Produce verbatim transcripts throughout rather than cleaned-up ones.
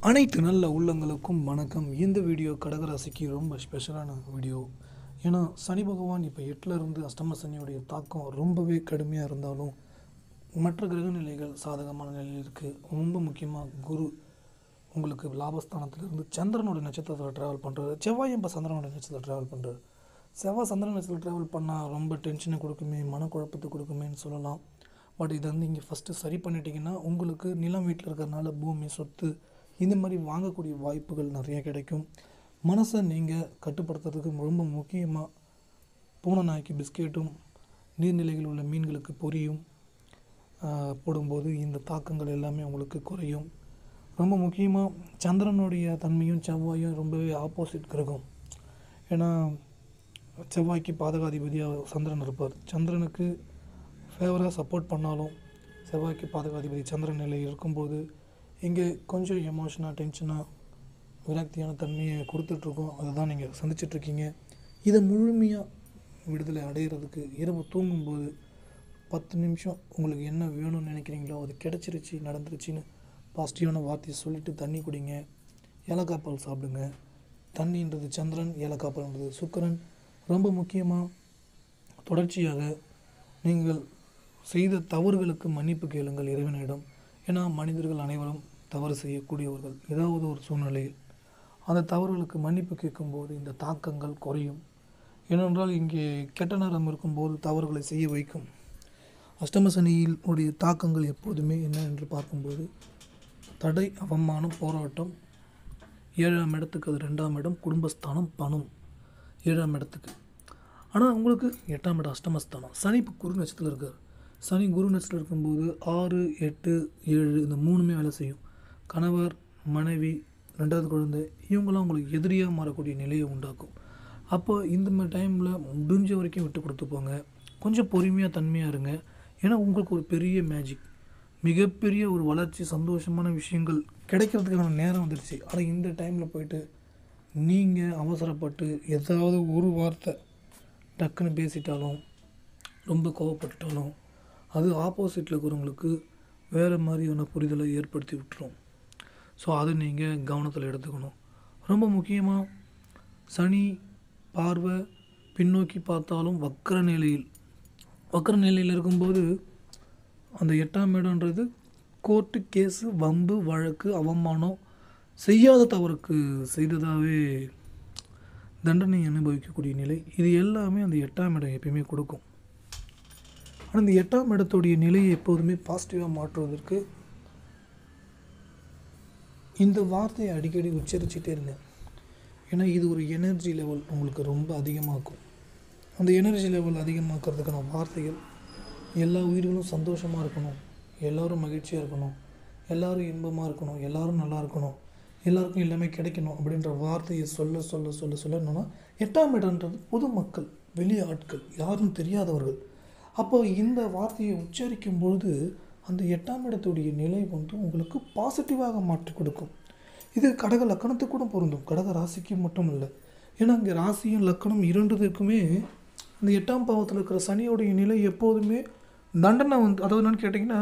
அனைத்து நல்ல உள்ளங்களுக்கும் வணக்கம். இந்த வீடியோ கடகராசிக்கு ரொம்ப ஸ்பெஷலான வீடியோ. ஏன்னா சனி பகவான் இப்போ எட்டில் இருந்து அஷ்டம சனியோடைய தாக்கம் ரொம்பவே கடுமையாக இருந்தாலும் மற்ற கிரகநிலைகள் சாதகமான நிலையில் இருக்குது. ரொம்ப முக்கியமாக குரு உங்களுக்கு லாபஸ்தானத்திலிருந்து சந்திரனோட நட்சத்திரத்தில் ட்ராவல் பண்ணுறாரு. செவ்வாயும் இப்போ சந்திரனோட நட்சத்திரத்தில் ட்ராவல் பண்ணுறாரு. செவ்வாய் சந்திரன் நட்சத்திரத்தில் ட்ராவல் பண்ணால் ரொம்ப டென்ஷனை கொடுக்குமே, மனக்குழப்பத்தை கொடுக்குமேன்னு சொல்லலாம். பட் இதை வந்து இங்கே ஃபஸ்ட்டு சரி பண்ணிட்டீங்கன்னா உங்களுக்கு நிலம் வீட்டில் இருக்கிறதுனால பூமி சொத்து இந்த மாதிரி வாங்கக்கூடிய வாய்ப்புகள் நிறைய கிடைக்கும். மனசை நீங்கள் கட்டுப்படுத்துறதுக்கு ரொம்ப முக்கியமாக பூனை நாய்க்கு பிஸ்கெட்டும் நீர்நிலைகளில் உள்ள மீன்களுக்கு பொரியும் போடும்போது இந்த தாக்கங்கள் எல்லாமே உங்களுக்கு குறையும். ரொம்ப முக்கியமாக சந்திரனுடைய தன்மையும் செவ்வாயும் ரொம்பவே ஆப்போசிட் கிரகம். ஏன்னா செவ்வாய்க்கு பாதகாதிபதியாக சந்திரன் இருப்பார். சந்திரனுக்கு ஃபேவராக சப்போர்ட் பண்ணாலும் செவ்வாய்க்கு பாதகாதிபதி சந்திரன் நிலை இருக்கும்போது இங்கே கொஞ்சம் எமோஷனாக டென்ஷனாக விரக்தியான தன்மையை கொடுத்துட்ருக்கோம். அதை தான் நீங்கள் சந்திச்சிட்ருக்கீங்க. இதை முழுமையாக விடுதலை அடைகிறதுக்கு இரவு தூங்கும்போது பத்து நிமிஷம் உங்களுக்கு என்ன வேணும்னு நினைக்கிறீங்களோ அது கிடச்சிருச்சு, நடந்துருச்சின்னு பாசிட்டிவான வார்த்தையை சொல்லிவிட்டு தண்ணி குடிங்க. ஏலக்காய் பால் சாப்பிடுங்க. தண்ணின்றது சந்திரன், ஏலக்காய் பால்ன்றது சுக்கிரன். ரொம்ப முக்கியமாக தொடர்ச்சியாக நீங்கள் செய்த தவறுகளுக்கு மன்னிப்பு கேளுங்கள் இறைவனிடம். ஏன்னா மனிதர்கள் அனைவரும் தவறு செய்யக்கூடியவர்கள். ஏதாவது ஒரு சூழ்நிலையில் அந்த தவறுகளுக்கு மன்னிப்பு கேட்கும்போது இந்த தாக்கங்கள் குறையும். ஏனென்றால் இங்கே கெட்ட நேரம் இருக்கும்போது தவறுகளை செய்ய வைக்கும். அஷ்டம சனியில் உடைய தாக்கங்கள் எப்போதுமே என்ன என்று பார்க்கும்போது தடை, அவமானம், போராட்டம். ஏழாம் இடத்துக்கு அது ரெண்டாம் இடம், குடும்பஸ்தானம், பணம் ஏழாம் இடத்துக்கு. ஆனால் உங்களுக்கு எட்டாம் இடம் அஷ்டமஸ்தானம். சனி இப்போ குரு நட்சத்திரத்தில் இருக்கார். சனி குரு நட்சத்திரத்தில் இருக்கும்போது ஆறு எட்டு ஏழு இந்த மூணுமே வேலை செய்யும். கணவர், மனைவி, ரெண்டாவது குழந்தை இவங்களாம் உங்களுக்கு எதிரியாக மாறக்கூடிய நிலையை உண்டாக்கும். அப்போ இந்த மாதிரி டைமில் முடிஞ்ச வரைக்கும் விட்டு கொடுத்து போங்க. கொஞ்சம் பொறுமையாக தன்மையாக இருங்க. ஏன்னா உங்களுக்கு ஒரு பெரிய மேஜிக், மிகப்பெரிய ஒரு வளர்ச்சி, சந்தோஷமான விஷயங்கள் கிடைக்கிறதுக்கான நேரம் வந்துடுச்சு. ஆனால் இந்த டைமில் போயிட்டு நீங்கள் அவசரப்பட்டு ஏதாவது ஒரு வார்த்தை டக்குன்னு பேசிட்டாலும், ரொம்ப கோவப்பட்டுட்டாலும் அது ஆப்போசிட்டில் இருக்கிறவங்களுக்கு வேறு மாதிரியான புரிதலை ஏற்படுத்தி விட்டுரும். ஸோ அதை நீங்கள் கவனத்தில் எடுத்துக்கணும். ரொம்ப முக்கியமாக சனி பார்வை பின்னோக்கி பார்த்தாலும் வக்கர நிலையில் வக்கர நிலையில் இருக்கும்போது அந்த எட்டாம் இடன்றது கோர்ட்டு கேஸு, வம்பு, வழக்கு, அவமானம், செய்யாத தவறுக்கு செய்ததாகவே தண்டனை அனுபவிக்கக்கூடிய நிலை. இது எல்லாமே அந்த எட்டாம் இடம் எப்பயுமே கொடுக்கும். ஆனால் இந்த எட்டாம் இடத்துடைய நிலையை எப்போதுமே பாசிட்டிவாக மாற்றுவதற்கு இந்த வார்த்தையை அடிக்கடி உச்சரிச்சுட்டே இருங்க. ஏன்னா இது ஒரு எனர்ஜி லெவல் உங்களுக்கு ரொம்ப அதிகமாக்கும். அந்த எனர்ஜி லெவல் அதிகமாக்கிறதுக்கான வார்த்தைகள் எல்லா உயிர்களும் சந்தோஷமாக இருக்கணும், எல்லோரும் மகிழ்ச்சியாக இருக்கணும், எல்லோரும் இன்பமாக இருக்கணும், எல்லோரும் நல்லா இருக்கணும், எல்லாருக்கும் எல்லாமே கிடைக்கணும் அப்படின்ற வார்த்தையை சொல்ல சொல்ல சொல்ல சொல்ல என்னன்னா எட்டாம் இடன்றது பொதுமக்கள், வெளி ஆட்கள், யாரும் தெரியாதவர்கள். அப்போ இந்த வார்த்தையை உச்சரிக்கும் பொழுது அந்த எட்டாம் இடத்துடைய நிலை வந்து உங்களுக்கு பாசிட்டிவாக மாற்றி கொடுக்கும். இது கடக லக்கணத்துக்கு கூட பொருந்தும், கடக ராசிக்கு மட்டும் இல்லை. ஏன்னா இங்கே ராசியும் லக்கணம் இரண்டுக்குமே அந்த எட்டாம் பாவத்தில் இருக்கிற சனியோடைய நிலை எப்போதுமே தண்டனை வந்து, அதாவது என்னென்னு கேட்டிங்கன்னா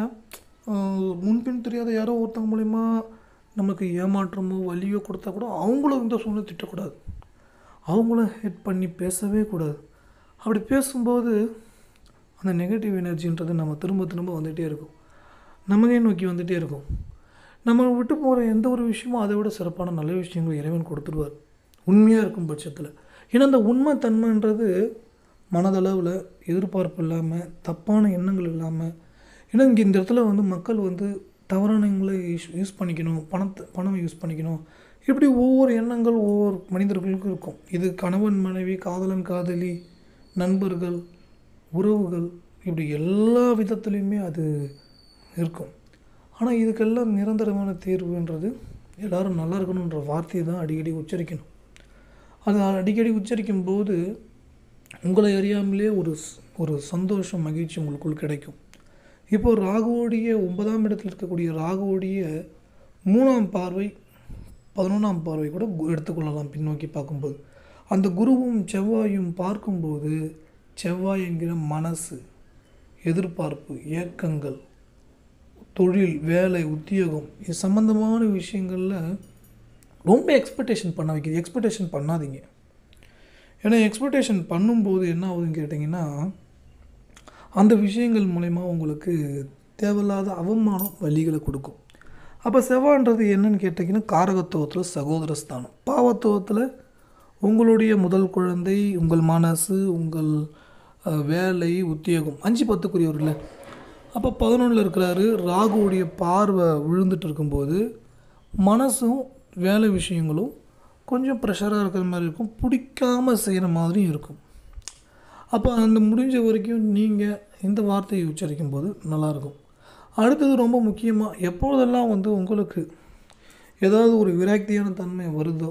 முன்பின் தெரியாத யாரோ ஒருத்தவங்க மூலிமா நமக்கு ஏமாற்றமோ வலியோ கொடுத்தா கூட அவங்களும் இந்த சூழ்நிலை திட்டக்கூடாது, அவங்கள ஹெட் பண்ணி பேசவே கூடாது. அப்படி பேசும்போது அந்த நெகட்டிவ் எனர்ஜின்றது நம்ம திரும்ப திரும்ப வந்துகிட்டே இருக்கும், நமக்கே நோக்கி வந்துகிட்டே இருக்கும். நம்ம விட்டு போகிற எந்த ஒரு விஷயமும் அதை விட சிறப்பான நல்ல விஷயங்கள் இறைவன் கொடுத்துருவார் உண்மையாக இருக்கும் பட்சத்தில். ஏன்னா அந்த உண்மை தன்மைன்றது மனதளவில் எதிர்பார்ப்பு இல்லாமல், தப்பான எண்ணங்கள் இல்லாமல். ஏன்னா இங்கே இந்த இடத்துல வந்து மக்கள் வந்து தவறானவங்களை யூஸ் யூஸ் பண்ணிக்கணும், பணத்தை பணம் யூஸ் பண்ணிக்கணும், இப்படி ஒவ்வொரு எண்ணங்கள் ஒவ்வொரு மனிதர்களுக்கும் இருக்கும். இது கணவன் மனைவி, காதலன் காதலி, நண்பர்கள், உறவுகள், இப்படி எல்லா விதத்துலேயுமே அது இருக்கும். ஆனால் இதுக்கெல்லாம் நிரந்தரமான தீர்வுன்றது எல்லோரும் நல்லா இருக்கணுன்ற வார்த்தையை தான் அடிக்கடி உச்சரிக்கணும். அது அடிக்கடி உச்சரிக்கும் போது உங்களை அறியாமலே ஒரு ஒரு சந்தோஷம், மகிழ்ச்சி உங்களுக்குள் கிடைக்கும். இப்போது ராகுவோடைய ஒன்பதாம் இடத்தில் இருக்கக்கூடிய ராகுவோடைய மூணாம் பார்வை, பதினொன்றாம் பார்வை கூட எடுத்துக்கொள்ளலாம். பின்னோக்கி பார்க்கும்போது அந்த குருவும் செவ்வாயும் பார்க்கும்போது செவ்வாய் என்கிற மனசு, எதிர்பார்ப்பு, ஏக்கங்கள், தொழில், வேலை, உத்தியோகம் இது சம்பந்தமான விஷயங்களில் ரொம்ப எக்ஸ்பெக்டேஷன் பண்ண வைக்கிது. எக்ஸ்பெக்டேஷன் பண்ணாதீங்க. ஏன்னா எக்ஸ்பெக்டேஷன் பண்ணும்போது என்ன ஆகுதுன்னு கேட்டிங்கன்னா, அந்த விஷயங்கள் மூலயமா உங்களுக்கு தேவையில்லாத அவமானம் வலிகளை கொடுக்கும். அப்போ செவ்வாய்ன்றது என்னன்னு கேட்டிங்கன்னா, காரகத்துவத்தில் சகோதர ஸ்தானம், பாவத்துவத்தில் உங்களுடைய முதல் குழந்தை, உங்கள் மனசு, உங்கள் வேலை, உத்தியோகம், அஞ்சு பத்துக்குரியவர்கள். அப்போ பதினொன்றில் இருக்கிறாரு. ராகுவுடைய பார்வை விழுந்துட்டு இருக்கும்போது மனசும் வேலை விஷயங்களும் கொஞ்சம் ப்ரெஷராக இருக்கிற மாதிரி இருக்கும், பிடிக்காமல் செய்கிற மாதிரியும் இருக்கும். அப்போ அந்த முடிஞ்ச வரைக்கும் நீங்கள் இந்த வார்த்தையை உச்சரிக்கும் போது நல்லாயிருக்கும். அடுத்தது ரொம்ப முக்கியமாக, எப்பொழுதெல்லாம் வந்து உங்களுக்கு ஏதாவது ஒரு விரக்தியான தன்மை வருதோ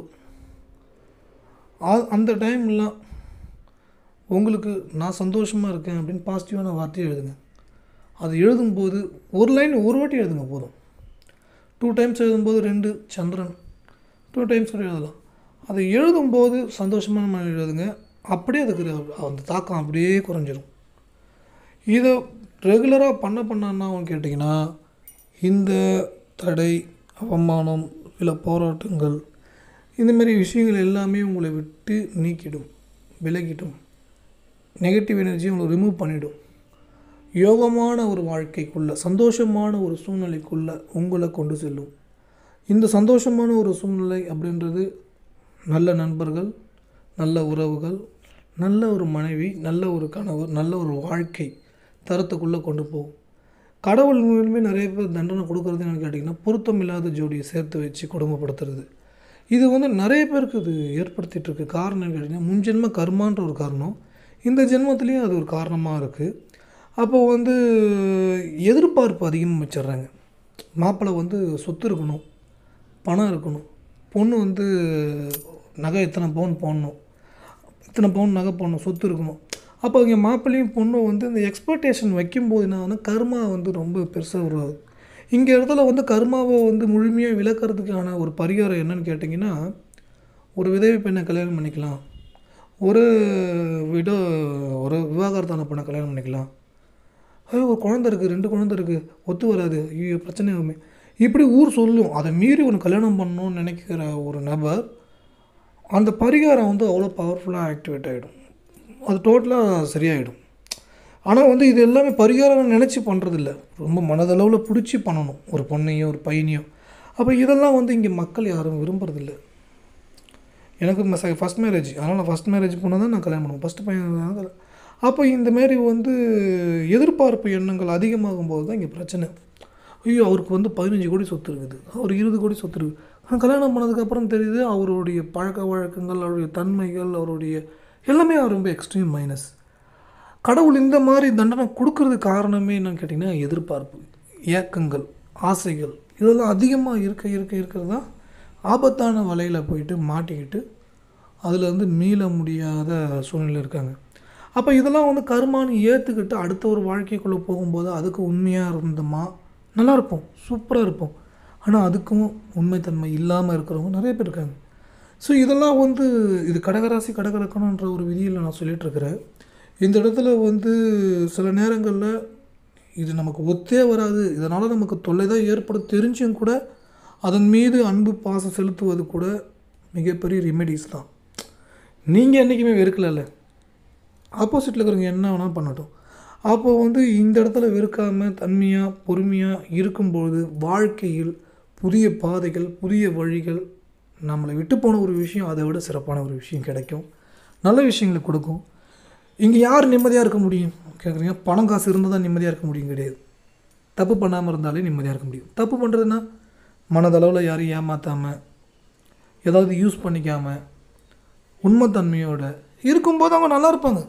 அந்த டைம்லாம் உங்களுக்கு நான் சந்தோஷமாக இருக்கேன் அப்படின்னு பாசிட்டிவான வார்த்தையை எழுதுங்க. அது எழுதும்போது ஒரு லைன் ஒரு வாட்டி எழுதுங்க போதும். டூ டைம்ஸ் எழுதும்போது ரெண்டு சந்திரன், டூ டைம்ஸ் கூட எழுதலாம். அதை எழுதும்போது சந்தோஷமான மாதிரி எழுதுங்க. அப்படியே அதுக்கு அந்த தாக்கம் அப்படியே குறைஞ்சிடும். இதை ரெகுலராக பண்ண பண்ணான்னா கேட்டிங்கன்னா, இந்த தடை, அவமானம், இல்லை போராட்டங்கள், இந்தமாரி விஷயங்கள் எல்லாமே உங்களை விட்டு நீக்கிடும், விலகிடும். நெகட்டிவ் எனர்ஜி உங்களை ரிமூவ் பண்ணிவிடும். யோகமான ஒரு வாழ்க்கைக்குள்ளே, சந்தோஷமான ஒரு சூழ்நிலைக்குள்ளே உங்களை கொண்டு செல்லும். இந்த சந்தோஷமான ஒரு சூழ்நிலை அப்படின்றது நல்ல நண்பர்கள், நல்ல உறவுகள், நல்ல ஒரு மனைவி, நல்ல ஒரு கணவர், நல்ல ஒரு வாழ்க்கை தரத்துக்குள்ளே கொண்டு போகும். கடவுள் மூலமே நிறைய பேர் தண்டனை கொடுக்குறது என்னென்னு கேட்டிங்கன்னா, பொருத்தம் இல்லாத ஜோடியை சேர்த்து வச்சு குடும்பப்படுத்துறது. இது வந்து நிறைய பேருக்கு இது ஏற்படுத்திகிட்ருக்கு. காரணம் என்னன்னு கேட்டிங்கன்னா, முன்ஜென்ம கர்மான்ற ஒரு காரணம், இந்த ஜென்மத்துலேயும் அது ஒரு காரணமாக இருக்குது. அப்போ வந்து எதிர்பார்ப்பு அதிகமாக வச்சிடுறாங்க. மாப்பிள்ளை வந்து சொத்து இருக்கணும், பணம் இருக்கணும், பொண்ணு வந்து நகை இத்தனை பவுன் போடணும், இத்தனை பவுன் நகை போடணும், சொத்து இருக்கணும். அப்போ இங்கே மாப்பிள்ளையும் பொண்ணும் வந்து இந்த எக்ஸ்பெக்டேஷன் வைக்கும்போது என்ன கர்மா வந்து ரொம்ப பெருசாக உருவாகுது. இங்கே இடத்துல வந்து கர்மாவை வந்து முழுமையாக விளக்கிறதுக்கான ஒரு பரிகாரம் என்னன்னு கேட்டிங்கன்னா, ஒரு விதவை பெண்ணை கல்யாணம் பண்ணிக்கலாம், ஒரு விடோ ஒரு விவாகரத்தான பெண்ணை கல்யாணம் பண்ணிக்கலாம், ஐயோ ஒரு குழந்தை இருக்குது, ரெண்டு குழந்தை இருக்குது, ஒத்து வராது, ஐயோ பிரச்சனை ஆகுமே, இப்படி ஊர் சொல்லும். அதை மீறி ஒன்று கல்யாணம் பண்ணணும்னு நினைக்கிற ஒரு நபர், அந்த பரிகாரம் வந்து அவ்வளோ பவர்ஃபுல்லாக ஆக்டிவேட் ஆகிடும், அது டோட்டலாக சரியாயிடும். ஆனால் வந்து இது எல்லாமே பரிகாரம் நினச்சி பண்ணுறதில்ல, ரொம்ப மனதளவில் பிடிச்சி பண்ணணும் ஒரு பொண்ணையோ ஒரு பையனையோ. அப்போ இதெல்லாம் வந்து இங்கே மக்கள் யாரும் விரும்புறதில்லை. எனக்கு ஃபஸ்ட் மேரேஜ், அதனால் நான் ஃபஸ்ட் மேரேஜ் பொண்ணு தான் நான் கல்யாணம் பண்ணுவேன், ஃபஸ்ட்டு பையன். அப்போ இந்தமாரி வந்து எதிர்பார்ப்பு எண்ணங்கள் அதிகமாகும் போது தான் இங்கே பிரச்சனை. ஐயோ அவருக்கு வந்து பதினஞ்சு கோடி சொத்து இருக்குது, அவர் இருபது கோடி சொத்து இருக்குது. ஆனால் கல்யாணம் பண்ணதுக்கப்புறம் தெரியுது அவருடைய பழக்க வழக்கங்கள், அவருடைய தன்மைகள், அவருடைய எல்லாமே ரொம்ப எக்ஸ்ட்ரீம் மைனஸ். கடவுள் இந்த மாதிரி தண்டனை கொடுக்கறதுக்கு காரணமே என்னன்னு கேட்டிங்கன்னா, எதிர்பார்ப்பு, ஏக்கங்கள், ஆசைகள் இதெல்லாம் அதிகமாக இருக்க இருக்க இருக்கிறது தான் ஆபத்தான வலையில் போயிட்டு மாட்டிக்கிட்டு அதில் வந்து மீள முடியாத சூழ்நிலை இருக்காங்க. அப்போ இதெல்லாம் வந்து கர்மான்னு ஏற்றுக்கிட்டு அடுத்த ஒரு வாழ்க்கைக்குள்ளே போகும்போது அதுக்கு உண்மையாக இருந்தோமா நல்லாயிருப்போம், சூப்பராக இருப்போம். ஆனால் அதுக்கும் உண்மைத்தன்மை இல்லாமல் இருக்கிறவங்க நிறைய பேர் இருக்காங்க. ஸோ இதெல்லாம் வந்து இது கடகராசி கடகலக்கணன்ற ஒரு விதியில் நான் சொல்லிகிட்ருக்கிறேன். இந்த இடத்துல வந்து சில நேரங்களில் இது நமக்கு ஒத்தே வராது, இதனால் நமக்கு தொல்லை தான் ஏற்பட தெரிஞ்சும் கூட அதன் மீது அன்பு பாசம் செலுத்துவது கூட மிகப்பெரிய ரெமெடிஸ் தான். நீங்கள் என்றைக்குமே வெறுக்கலைல்ல, ஆப்போசிட்டில் இருக்கிறவங்க என்ன வேணால் பண்ணட்டும். அப்போ வந்து இந்த இடத்துல வெறுக்காமல் தன்மையாக பொறுமையாக இருக்கும்பொழுது வாழ்க்கையில் புதிய பாதைகள், புதிய வழிகள், நம்மளை விட்டு போன ஒரு விஷயம் அதை விட சிறப்பான ஒரு விஷயம் கிடைக்கும், நல்ல விஷயங்களை கொடுக்கும். இங்கே யார் நிம்மதியாக இருக்க முடியும் கேட்குறீங்க? பணம் காசு இருந்தால் தான் நிம்மதியாக இருக்க முடியும் கிடையாது. தப்பு பண்ணாமல் இருந்தாலே நிம்மதியாக இருக்க முடியும். தப்பு பண்ணுறதுன்னா மனதளவில் யாரையும் ஏமாற்றாமல், ஏதாவது யூஸ் பண்ணிக்காமல், உண்மைத்தன்மையோடு இருக்கும்போது அவங்க நல்லா இருப்பாங்க.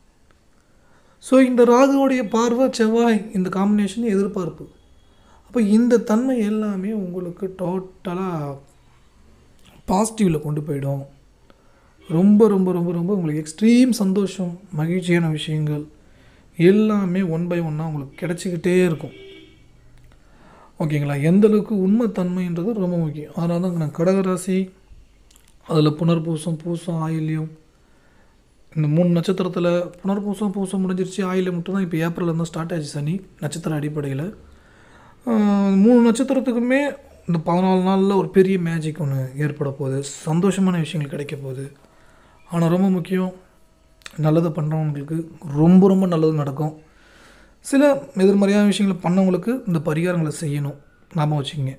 ஸோ இந்த ராகுவோடைய பார்வை, செவ்வாய், இந்த காம்பினேஷன் எதிர்பார்ப்பு. அப்போ இந்த தன்மை எல்லாமே உங்களுக்கு டோட்டலாக பாசிட்டிவில் கொண்டு போயிடும். ரொம்ப ரொம்ப ரொம்ப ரொம்ப உங்களுக்கு எக்ஸ்ட்ரீம் சந்தோஷம், மகிழ்ச்சியான விஷயங்கள் எல்லாமே ஒன் பை ஒன்னாக உங்களுக்கு கிடச்சிக்கிட்டே இருக்கும். ஓகேங்களா? எந்தளவுக்கு உண்மைத்தன்மைன்றது ரொம்ப முக்கியம். அதனால தான் நான் கடகராசி, அதில் புனர்பூசம், பூசம், ஆயில்யம், இந்த மூணு நட்சத்திரத்தில் புனர்பூசம் பூசம் முடிஞ்சிருச்சு, ஆயில்யம் மட்டும் தான் இப்போ ஏப்ரலில் இருந்தால் ஸ்டார்ட் ஆச்சு சனி நட்சத்திர அடிப்படையில். மூணு நட்சத்திரத்துக்குமே இந்த பதினாலு நாளில் ஒரு பெரிய மேஜிக் ஒன்று ஏற்பட போகுது, சந்தோஷமான விஷயங்கள் கிடைக்க போகுது. ஆனால் ரொம்ப முக்கியம், நல்லது பண்ணுறவங்களுக்கு ரொம்ப ரொம்ப நல்லது நடக்கும். சில எதிர்மறையான விஷயங்களை பண்ணவங்களுக்கு இந்த பரிகாரங்களை செய்யணும், ஞாபகம் வச்சுக்கோங்க.